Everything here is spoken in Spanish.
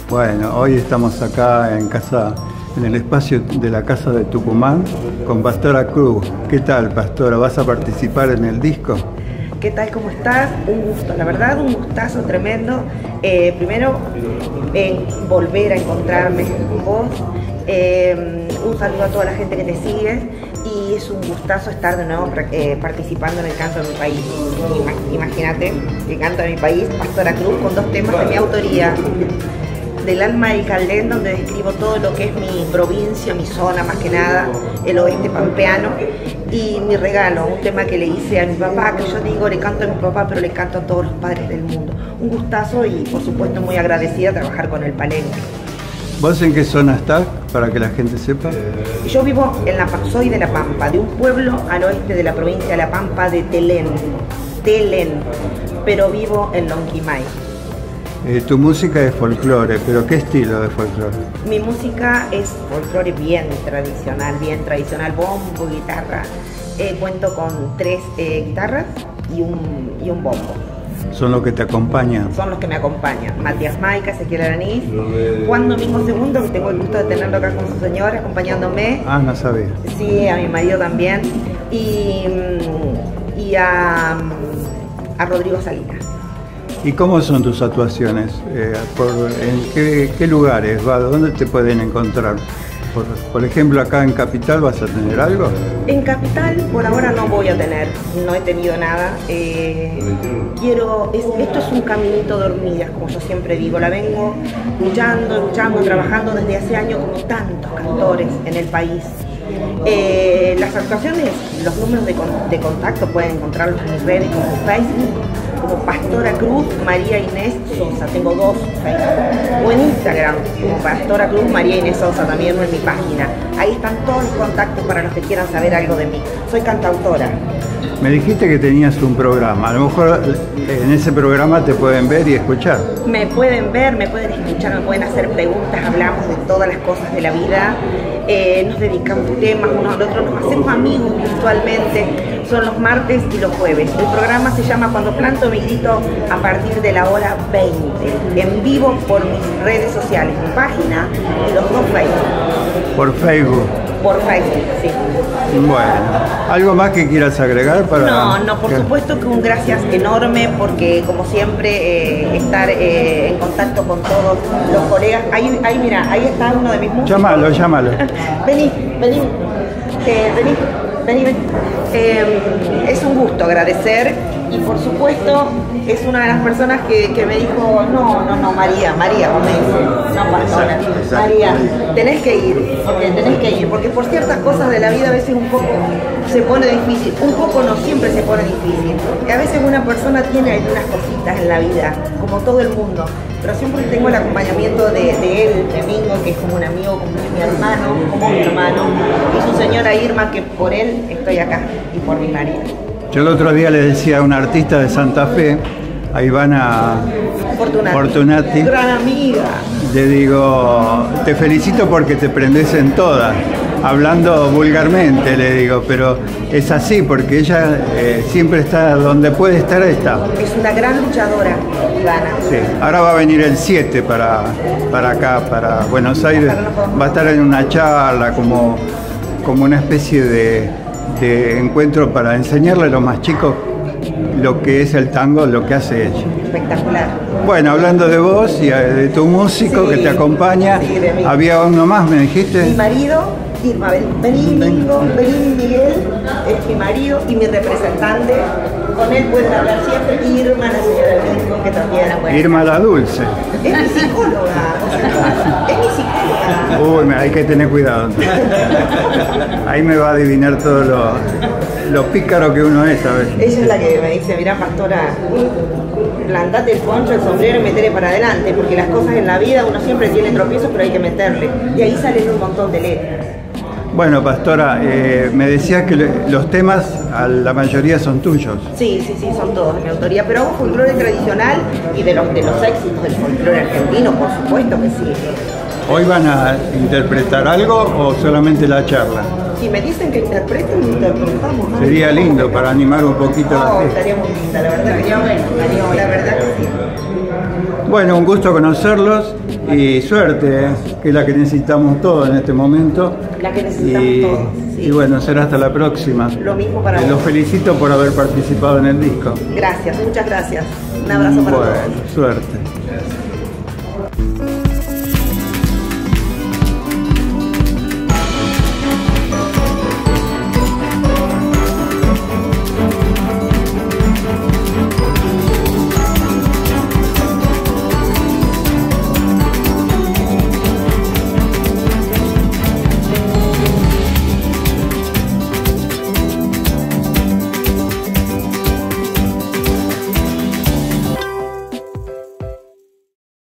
Bueno, hoy estamos acá en el espacio de la Casa de Tucumán con Pastora Cruz. ¿Qué tal, Pastora? ¿Vas a participar en el disco? ¿Qué tal? ¿Cómo estás? Un gusto, la verdad, un gustazo tremendo. Primero, volver a encontrarme con vos. Un saludo a toda la gente que te sigue y es un gustazo estar de nuevo participando en el canto de mi país. Imagínate, el canto de mi país, Pastora Cruz, con 2 temas de mi autoría. Del alma del Caldén, donde describo todo lo que es mi provincia, mi zona, más que nada, el oeste pampeano, y mi regalo, un tema que le hice a mi papá, que yo digo, le canto a mi papá, pero le canto a todos los padres del mundo. Un gustazo y, por supuesto, muy agradecida de trabajar con el Palenque. ¿Vos en qué zona estás, para que la gente sepa? Yo vivo soy de La Pampa, de un pueblo al oeste de la provincia de La Pampa, de Telén, pero vivo en Lonquimay. Tu música es folclore, pero ¿qué estilo de folclore? Mi música es folclore bien tradicional, bombo, guitarra. Cuento con 3 guitarras y un bombo. ¿Son los que te acompañan? Son los que me acompañan. Matías Maica, Ezequiel Aranís, Juan Domingo II, que tengo el gusto de tenerlo acá con su señora, acompañándome. Ah, no sabía. Sí, a mi marido también. Y a Rodrigo Salinas. ¿Y cómo son tus actuaciones? ¿En qué lugares? ¿Dónde te pueden encontrar? Por ejemplo, acá en Capital, ¿vas a tener algo? En Capital por ahora no voy a tener, no he tenido nada. Esto es un caminito de hormigas, como yo siempre digo. La vengo luchando, trabajando desde hace años como tantos cantores en el país. Las actuaciones, los números de contacto pueden encontrarlos en mis redes como Facebook, como Pastora Cruz María Inés Sosa. Tengo 2 Facebook. O en Instagram como Pastora Cruz María Inés Sosa, también en mi página. Ahí están todos los contactos para los que quieran saber algo de mí. Soy cantautora. Me dijiste que tenías un programa. A lo mejor en ese programa te pueden ver y escuchar. Me pueden ver, me pueden escuchar, me pueden hacer preguntas. Hablamos de todas las cosas de la vida. Nos dedicamos temas unos al otro, nos hacemos amigos virtualmente. Son los martes y los jueves. El programa se llama Cuando Planto Mi Grito, a partir de la hora 20, en vivo por mis redes sociales, mi página y los 2 Facebook. ¿Por Facebook? Por Facebook, sí. Bueno, ¿algo más que quieras agregar para...? No, por supuesto que un gracias enorme, porque como siempre estar en contacto con todos los colegas. Ahí mira, ahí está uno de mis músicos. Llámalo. Vení. Es un gusto agradecer y por supuesto es una de las personas que me dijo, no, María, como me dice, no Pastora, María, tenés que ir, porque por ciertas cosas de la vida a veces un poco se pone difícil, un poco no siempre se pone difícil, y a veces una persona tiene algunas cositas en la vida, como todo el mundo, pero siempre tengo el acompañamiento de él, de Mingo, que es como un amigo, como mi hermano, y su señora Irma, que por él estoy acá, y por mi marido. Yo el otro día le decía a una artista de Santa Fe, a Ivana Fortunati, gran amiga, le digo, te felicito porque te prendés en todas, hablando vulgarmente, le digo, pero es así, porque ella siempre está donde puede estar, está. Es una gran luchadora, Ivana. Sí, ahora va a venir el 7 para acá, para Buenos Aires, va a estar en una charla como una especie de encuentro para enseñarle a los más chicos lo que es el tango, lo que hace ella. Espectacular. Bueno, hablando de vos y de tu músico que te acompaña, había uno más, me dijiste. Mi marido, Irma, Belín Miguel, es mi marido y mi representante. Con él pueden hablar siempre. Irma, la señora Belín, que también era buena. Irma la Dulce. Es mi psicóloga. Uy, hay que tener cuidado. Ahí me va a adivinar todo lo pícaro que uno es, ¿sabes? Ella es la que me dice, mirá, Pastora, plantate el poncho, el sombrero y metele para adelante, porque las cosas en la vida uno siempre tiene tropiezos, pero hay que meterle. Y ahí salen un montón de letras. Bueno, Pastora, me decías que los temas, la mayoría son tuyos. Sí, son todos de mi autoría, pero hago folclore tradicional y de los éxitos del folclore argentino, por supuesto que sí. ¿Hoy van a interpretar algo o solamente la charla? Si me dicen que interpreten, interpretamos, ¿no? Sería lindo para animar un poquito la fiesta. Estaría muy linda, la verdad que sí. Bueno, un gusto conocerlos y suerte, que es la que necesitamos todos en este momento. La que necesitamos todos. Sí. Y bueno, será hasta la próxima. Lo mismo para vos. Los felicito por haber participado en el disco. Gracias, muchas gracias. Un abrazo para todos. Bueno, suerte.